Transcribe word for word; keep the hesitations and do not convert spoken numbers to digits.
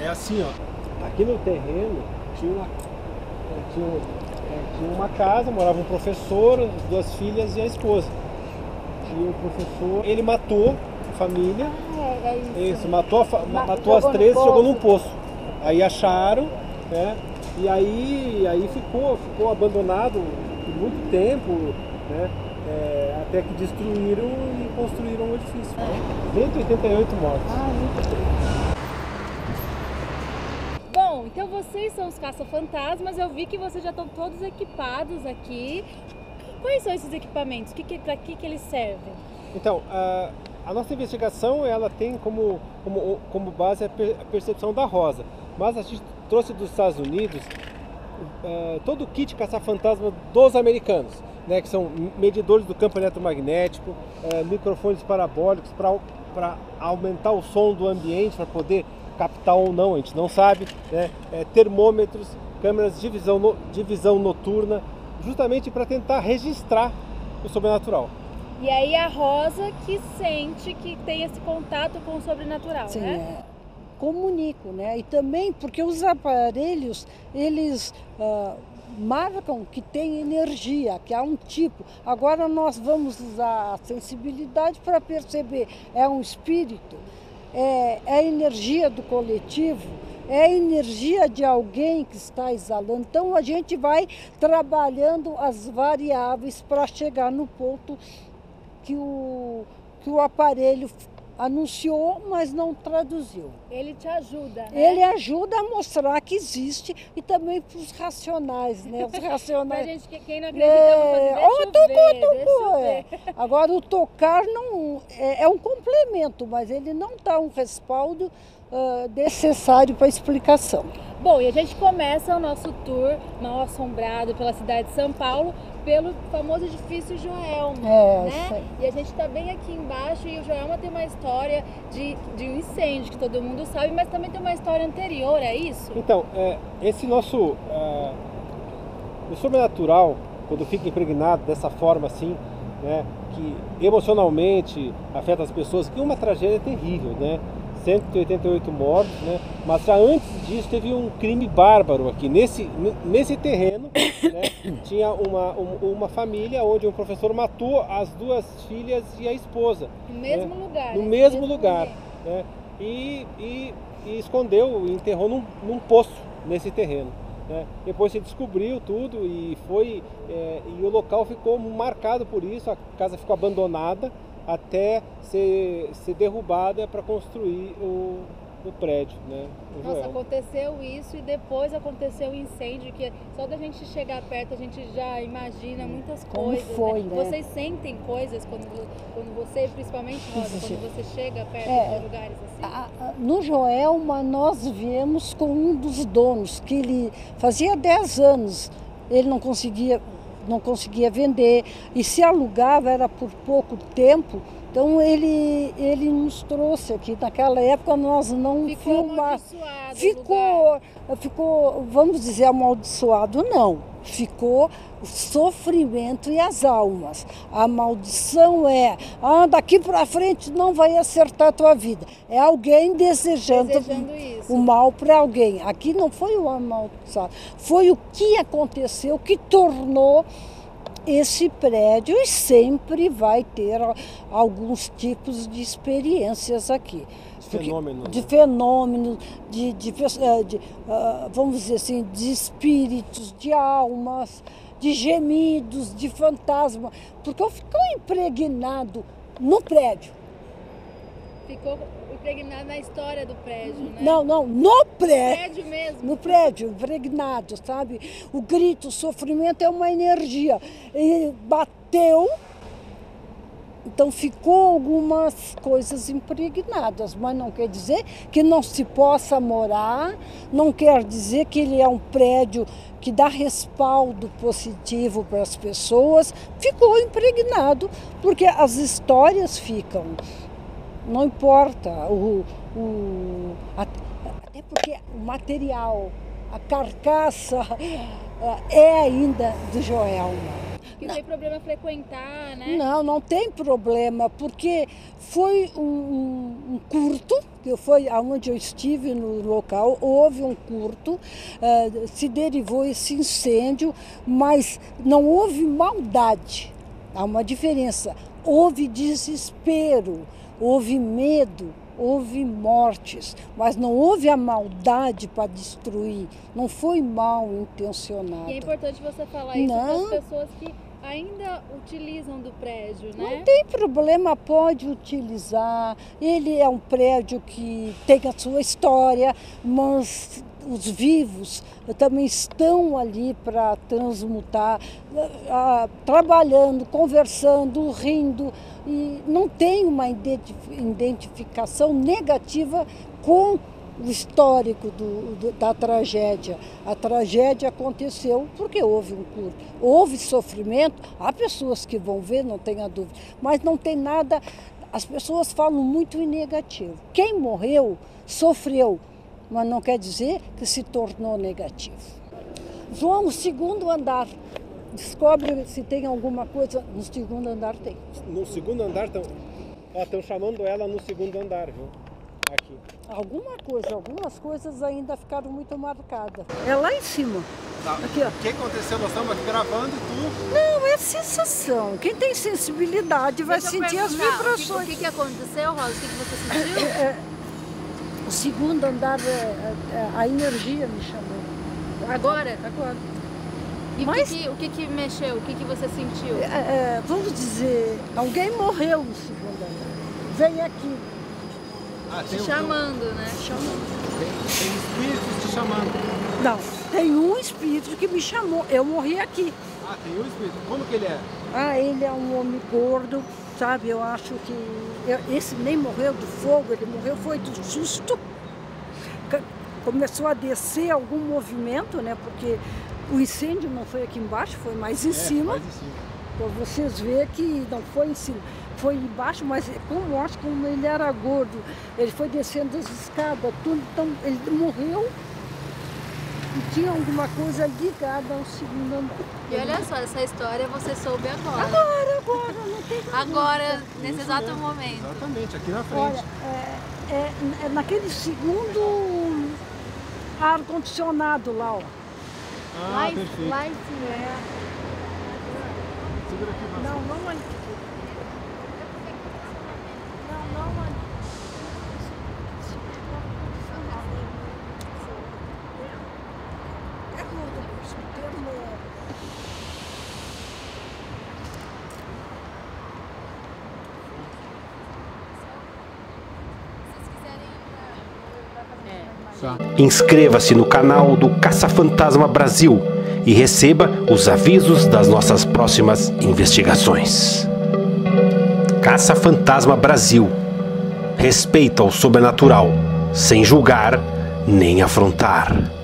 É assim, ó. Aqui no terreno tinha uma, tinha, é, tinha uma casa, morava um professor, as duas filhas e a esposa. E o professor, ele matou a família. Ah, é, é isso. Isso, matou, a, Ma matou as três e poço. jogou num poço. Aí acharam, né? E aí, aí ficou, ficou abandonado por muito tempo, né? É, até que destruíram e construíram um edifício. É. cento e oitenta e oito mortos. Ah, muito bem. Bom, então vocês são os caça-fantasmas, eu vi que vocês já estão todos equipados aqui. Quais são esses equipamentos? Que que, para que, que eles servem? Então, a, a nossa investigação ela tem como, como, como base a, per, a percepção da rosa, mas a gente trouxe dos Estados Unidos uh, todo o kit caça-fantasma dos americanos, né, que são medidores do campo eletromagnético, uh, microfones parabólicos para aumentar o som do ambiente, para poder captar ou não, a gente não sabe, né, é, termômetros, câmeras de visão, no, de visão noturna, justamente para tentar registrar o sobrenatural. E aí a Rosa que sente que tem esse contato com o sobrenatural, Sim, né? É, comunico, né? E também porque os aparelhos, eles uh, marcam que tem energia, que há um tipo. Agora nós vamos usar a sensibilidade para perceber, é um espírito, é, é a energia do coletivo, é a energia de alguém que está exalando. Então a gente vai trabalhando as variáveis para chegar no ponto que o, que o aparelho anunciou, mas não traduziu. Ele te ajuda, né? Ele ajuda a mostrar que existe e também para os racionais, né? Os racionais. Pra gente, que quem não acredita, é, deixa, oh, eu tocou, ver, tocou, deixa eu é. ver. Agora o tocar não, é, é um complemento, mas ele não dá um respaldo uh, necessário para a explicação. Bom, e a gente começa o nosso tour mal assombrado pela cidade de São Paulo, pelo famoso edifício Joelma, É, né? sei. E a gente está bem aqui embaixo e o Joelma tem uma história de, de um incêndio, que todo mundo sabe, mas também tem uma história anterior, é isso? Então, é, esse nosso... É, o sobrenatural, quando fica impregnado dessa forma assim, né, que emocionalmente afeta as pessoas, que é uma tragédia terrível, né? cento e oitenta e oito mortos, né? Mas já antes disso teve um crime bárbaro aqui. Nesse, nesse terreno, né, tinha uma, um, uma família onde um professor matou as duas filhas e a esposa. No mesmo né? lugar. No né? mesmo, mesmo lugar. Né? E, e, e escondeu, enterrou num, num poço nesse terreno. Né? Depois se descobriu tudo e foi é, e o local ficou marcado por isso, a casa ficou abandonada até ser, ser derrubada para construir o, o prédio, né? O Nossa, Joelma. Aconteceu isso e depois aconteceu o incêndio, que só da gente chegar perto a gente já imagina muitas Como coisas. foi, né? né? Vocês sentem coisas quando, quando você, principalmente Rosa, Sim. quando você chega perto É, de lugares assim? A- a- No Joelma nós viemos com um dos donos, que ele fazia dez anos, ele não conseguia, não conseguia vender, e se alugava era por pouco tempo, então ele, ele nos trouxe aqui. Naquela época nós não Ficou filmávamos. amaldiçoado o Ficou, ficou, vamos dizer, amaldiçoado, não. Ficou o sofrimento e as almas. A maldição é, ah, daqui para frente não vai acertar a tua vida. É alguém desejando, Desejando isso. o mal para alguém. Aqui não foi o amaldiçoado, foi o que aconteceu que tornou esse prédio, e sempre vai ter alguns tipos de experiências aqui. Porque, Fenômenos. de fenômenos, de, de, de, de uh, vamos dizer assim, de espíritos, de almas, de gemidos, de fantasma, porque eu ficou impregnado no prédio. Ficou impregnado na história do prédio, né? Não, não, no prédio. prédio mesmo. No prédio, impregnado, sabe? O grito, o sofrimento é uma energia. E bateu, então ficou algumas coisas impregnadas, mas não quer dizer que não se possa morar, não quer dizer que ele é um prédio que dá respaldo positivo para as pessoas. Ficou impregnado, porque as histórias ficam. Não importa, o, o, até porque o material, a carcaça é ainda do Joelma. Que não tem problema frequentar, né? Não, não tem problema, porque foi um, um, um curto, que foi aonde eu estive no local, houve um curto, uh, se derivou esse incêndio, mas não houve maldade. Há uma diferença. Houve desespero, houve medo, houve mortes, mas não houve a maldade para destruir, não foi mal intencionado. E é importante você falar isso para Não. as pessoas que ainda utilizam do prédio, né? Não tem problema, pode utilizar. Ele é um prédio que tem a sua história, mas os vivos também estão ali para transmutar, ah, trabalhando, conversando, rindo, e não tem uma identificação negativa com o histórico do, do, da tragédia. A tragédia aconteceu porque houve um curto, houve sofrimento, há pessoas que vão ver, não tenha dúvida, mas não tem nada, as pessoas falam muito em negativo. Quem morreu, sofreu, mas não quer dizer que se tornou negativo. João, o segundo andar, descobre se tem alguma coisa, no segundo andar tem. No segundo andar estão estão chamando ela no segundo andar, viu? Aqui. Alguma coisa, algumas coisas ainda ficaram muito marcadas. É lá em cima. Tá. Aqui, ó. O que aconteceu? Nós estamos aqui gravando tudo. Não, é sensação. Quem tem sensibilidade vai Deixa eu sentir as perguntar, vibrações. O que, o que, que aconteceu, Rosa? O que, que você sentiu? É, o segundo andar, é, é, a energia me chamou. Agora? Agora. E Mas- o, que, que, o que, que mexeu? O que, que você sentiu? É, é, vamos dizer, alguém morreu no segundo andar. Vem aqui, Ah, Te tem, chamando, né? chamando. tem, tem espíritos te chamando. Não, tem um espírito que me chamou. Eu morri aqui. Ah, tem um espírito. Como que ele é? Ah, ele é um homem gordo, sabe? Eu acho que eu- esse nem morreu do fogo, ele morreu foi do susto. Ca- Começou a descer algum movimento, né? Porque o incêndio não foi aqui embaixo, foi mais em É, cima. mais em cima. Para vocês verem que não foi em cima, foi embaixo, mas como eu acho que como ele era gordo, ele foi descendo as escadas, tudo, então ele morreu e tinha alguma coisa ligada ao segundo andar. E olha só, essa história você soube agora. Agora, agora, não tem dúvida. Agora, nesse Isso exato mesmo. momento. Exatamente, aqui na frente. Olha, é, é, é naquele segundo ar-condicionado lá, ó. ah, lá, em, perfeito. lá em cima. É, Segura aqui, Márcia. não, não ali. Não, não ali. É gordo mesmo, o termo é... Inscreva-se no canal do Caça-Fantasma Brasil e receba os avisos das nossas próximas investigações. Caça-Fantasma Brasil. Respeito ao sobrenatural, sem julgar nem afrontar.